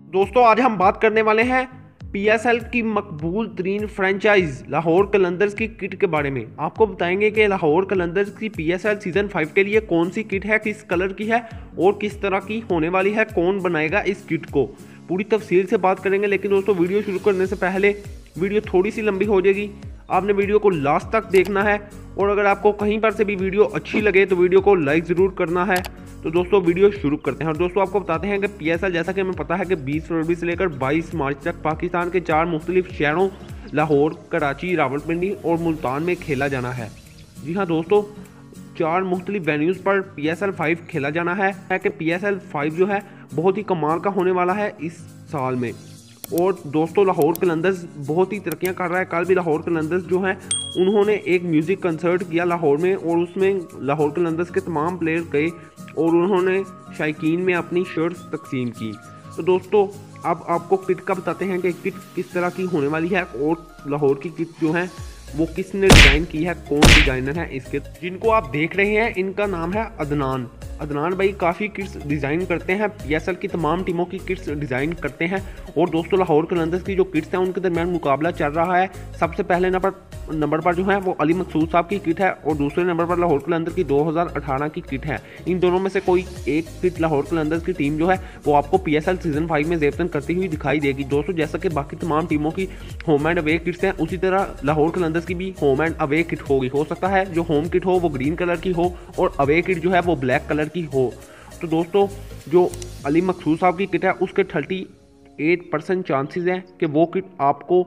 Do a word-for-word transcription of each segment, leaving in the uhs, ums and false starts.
दोस्तों आज हम बात करने वाले हैं पीएसएल की मकबूल तरीन फ्रेंचाइज लाहौर कलंदर्स की किट के बारे में। आपको बताएंगे कि लाहौर कलंदर्स की पीएसएल सीजन फाइव के लिए कौन सी किट है, किस कलर की है और किस तरह की होने वाली है, कौन बनाएगा इस किट को, पूरी तफसील से बात करेंगे। लेकिन दोस्तों वीडियो शुरू करने से पहले वीडियो थोड़ी सी लंबी हो जाएगी, आपने वीडियो को लास्ट तक देखना है और अगर आपको कहीं पर से भी वीडियो अच्छी लगे तो वीडियो को लाइक ज़रूर करना है। तो दोस्तों वीडियो शुरू करते हैं। और दोस्तों आपको बताते हैं कि पीएसएल जैसा कि हमें पता है कि बीस फरवरी से लेकर बाईस मार्च तक पाकिस्तान के चार मुख्तलिफ शहरों लाहौर, कराची, रावलपिंडी और मुल्तान में खेला जाना है। जी हाँ दोस्तों, चार मुख्तलिफ वेन्यूज़ पर पीएसएल फाइव खेला जाना है कि पीएसएल फाइव जो है बहुत ही कमाल का होने वाला है इस साल में। और दोस्तों लाहौर कलंदर्स बहुत ही तरक्कियां कर रहा है। कल भी लाहौर कलंदर्स जो हैं उन्होंने एक म्यूज़िक कंसर्ट किया लाहौर में और उसमें लाहौर कलंदर्स के तमाम प्लेयर गए और उन्होंने शायकीन में अपनी शर्ट्स तकसीम की। तो दोस्तों अब आपको किट का बताते हैं कि किट किस तरह की होने वाली है और लाहौर की किट जो है वो किसने डिज़ाइन की है, कौन डिज़ाइनर है इसके। जिनको आप देख रहे हैं इनका नाम है अदनान। अदनान भाई काफ़ी किट्स डिज़ाइन करते हैं, पीएसएल की तमाम टीमों की किट्स डिज़ाइन करते हैं। और दोस्तों लाहौर कलंदर्स की जो किट्स हैं उनके दरमियान मुकाबला चल रहा है। सबसे पहले नंबर नंबर पर जो है वो अली मकसूद साहब की किट है और दूसरे नंबर पर लाहौर कलंदर की दो हज़ार अठारह की किट है। इन दोनों में से कोई एक किट लाहौर कलंदर्स की टीम जो है वो आपको पीएसएल सीजन फाइव में जेबतन करती हुई दिखाई देगी। दोस्तों जैसा कि बाकी तमाम टीमों की होम एंड अवे किट्स हैं उसी तरह लाहौर कलंदर्स की भी होम एंड अवे किट होगी। हो सकता है जो होम किट हो वो ग्रीन कलर की हो और अवे किट जो है वो ब्लैक कलर की हो। तो दोस्तों जो अली मकसूद साहब की किट है उसके थर्टी एट परसेंट चांसेस हैं कि वो किट आपको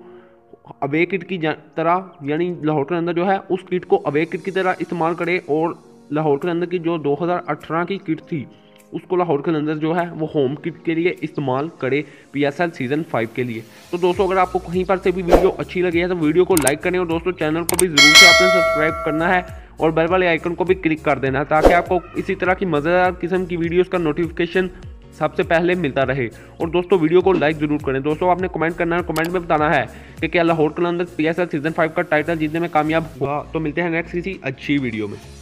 अवे किट की तरह यानी लाहौर के अंदर जो है उस किट को अवे किट की तरह इस्तेमाल करे और लाहौर के अंदर की जो दो हज़ार अठारह की किट थी उसको लाहौर के अंदर जो है वो होम किट के लिए इस्तेमाल करे पीएसएल सीजन फाइव के लिए। तो दोस्तों अगर आपको कहीं पर से भी वीडियो अच्छी लगी है तो वीडियो को लाइक करें और दोस्तों चैनल को भी ज़रूर से आपने सब्सक्राइब करना है और बेल वाले आइकन को भी क्लिक कर देना है ताकि आपको इसी तरह की मज़ेदार किस्म की वीडियोस का नोटिफिकेशन सबसे पहले मिलता रहे। और दोस्तों वीडियो को लाइक जरूर करें। दोस्तों आपने कमेंट करना है, कमेंट में बताना है कि क्या Lahore Qalandars PSL season five का टाइटल जीतने में कामयाब हुआ। तो मिलते हैं नेक्स्ट किसी अच्छी वीडियो में।